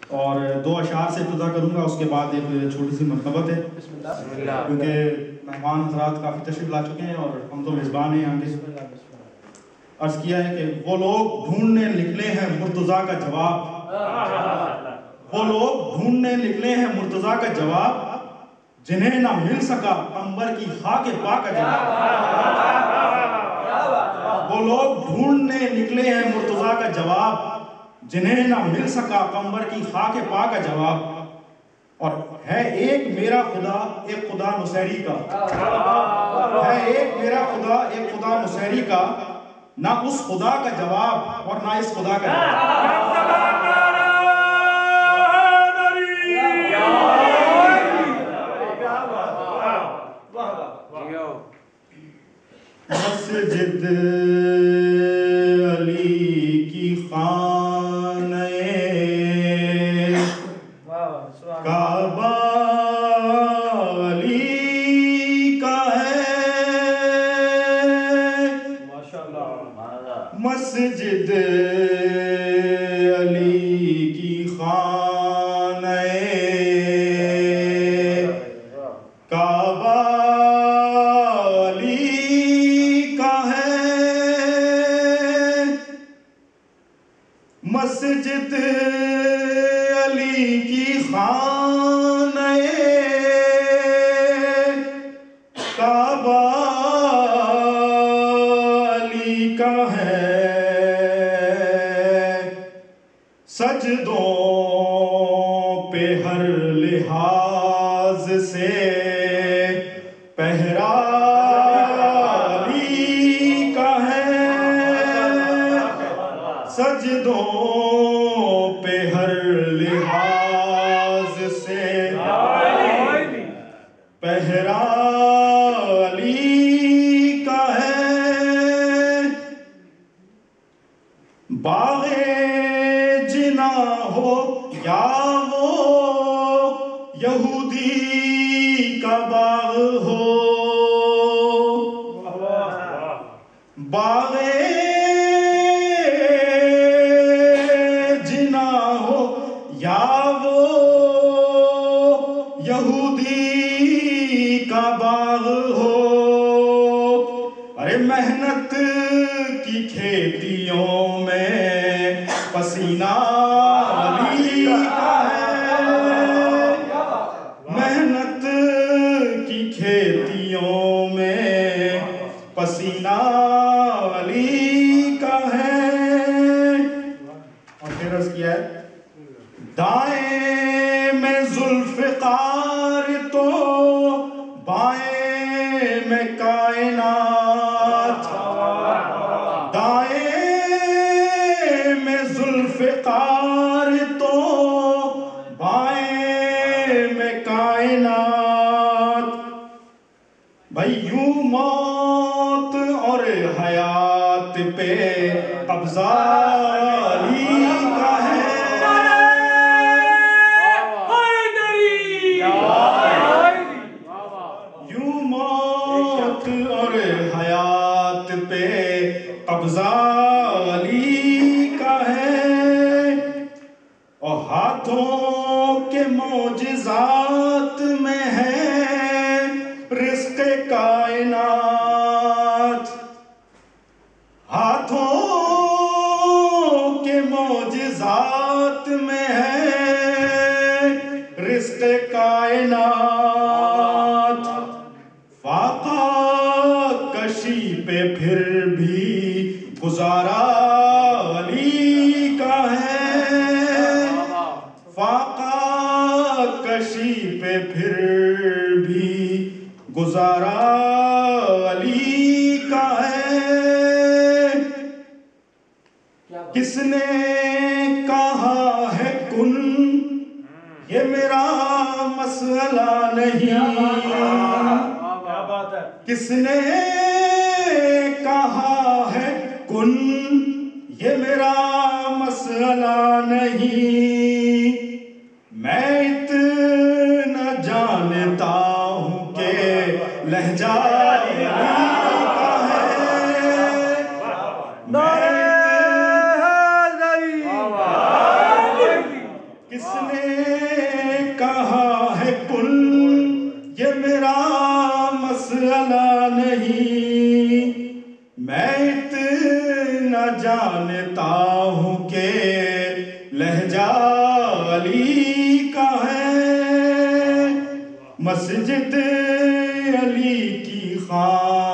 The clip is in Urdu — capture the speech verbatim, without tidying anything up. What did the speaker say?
اور دو اشعار سے ابتدا کروں گا، اس کے بعد ایک چھوٹی سی منقبت ہے، کیونکہ مہمان حضرات کافی تشریف لا چکے ہیں اور ہم تو میزبان ہیں یہاں کے۔ عرض کیا ہے کہ وہ لوگ ڈھونڈنے نکلے ہیں مرتضیٰ کا جواب، وہ لوگ ڈھونڈنے نکلے ہیں مرتضیٰ کا جواب، جنہیں نہ مل سکا قمبر کی خاک پاک کا جواب۔ وہ لوگ ڈھونڈنے نکلے ہیں مرتضیٰ کا جواب، جنہیں نہ مل سکا قمبر کی خاک پاک کا جواب۔ اور ہے ایک میرا خدا ایک خدا نصیری کا، ہے ایک میرا خدا ایک خدا نصیری کا، نہ اس خدا کا جواب اور نہ اس خدا کا جواب۔ مسجد علی کی خانہ کعبہ علی کا ہے، مسجد علی کی خانہ کعبہ مسجد علی کی خانہ کعبہ علی کا ہے، سجدوں پہ ہر لحاظ سے پہرا علی کا ہے، سجدوں پہ ہر لحاظ سے پہرا علی کا ہے، باغ جنا ہو یا وہ یہودی کا باغ ہو، باغ یا وہ یہودی کا باغ ہو، ارے محنت کی کھیتیوں میں پسینہ علی کا ہے، محنت کی کھیتیوں میں پسینہ علی کا ہے۔ اور پھر عرض کیا ہے، دائیں میں ذوالفقار تو بائیں میں کائنات، دائیں میں ذوالفقار تو بائیں میں کائنات، بھائی یوں موت اور حیات پہ قبضہ علی کا ہے، قبضہ علی کا ہے، اور ہاتھوں کے معجزات میں ہے رزق کائنات، ہاتھوں کے معجزات میں ہے رزق کائنات، فاقہ کشی پہ پھر بھی گزارا علی کا ہے، فاقہ کشی پہ پھر بھی گزارا علی کا ہے، کس نے کہا ہے کن یہ میرا مسئلہ نہیں، کس نے کہا ہے کن یہ میرا مسئلہ نہیں، میں اتنا جانتا ہوں کہ لہجہ علی کا ہے، میں کس نے کہا ہے کن یہ میرا مسئلہ نہیں، میں اتنا جانتا ہوں کہ لہجہ علی کا ہے، مسجد علی کی خان